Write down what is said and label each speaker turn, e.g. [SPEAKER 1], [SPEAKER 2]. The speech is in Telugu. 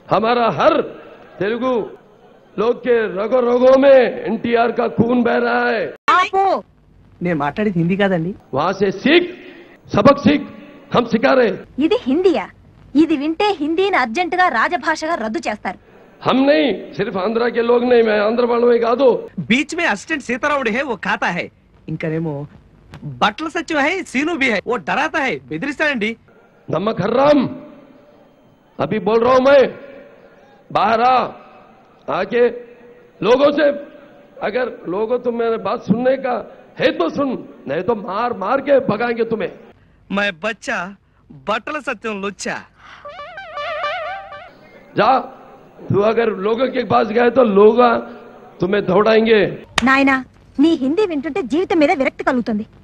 [SPEAKER 1] हमारा हर तेलुगु लोग के रगों रगों में एनटीआर का खून बह रहा है।
[SPEAKER 2] आपो నేను మాట్లాడేది హిందీ కాదండి.
[SPEAKER 1] वहां से सीख, सबक सीख, हम सिखा रहे।
[SPEAKER 3] ఇది హిందీయా? ఇది వింటే హిందీని అర్జెంటుగా రాజభాషగా రద్దు చేస్తారు.
[SPEAKER 1] हम नहीं, सिर्फ आंध्रा के लोग नहीं, मैं आंध्र वालों में गा दो।
[SPEAKER 2] बीच में असिस्टेंट सीताराम है, वो खाता है. ఇంకనేమో బట్టల సత్యం है, सीनू भी है, वो डराता है, బెదిరిస్తాడండి.
[SPEAKER 1] नमक हर्राम, अभी बोल रहा हूं मैं, बाहर आके लोगों से, अगर लोगों तुम मेरे बात सुनने का है तो सुन, नहीं तो मार मार के भगाएंगे तुम्हें.
[SPEAKER 2] मैं बच्चा बట్టల సత్యం లుచ్చా.
[SPEAKER 1] जा, तू अगर लोगों के पास गए तो लोग तुम्हें दौड़ाएंगे.
[SPEAKER 3] నాయనా, నీ హిందీ వింటుంటే జీవితం మీద విరక్తి కలుగుతుంది.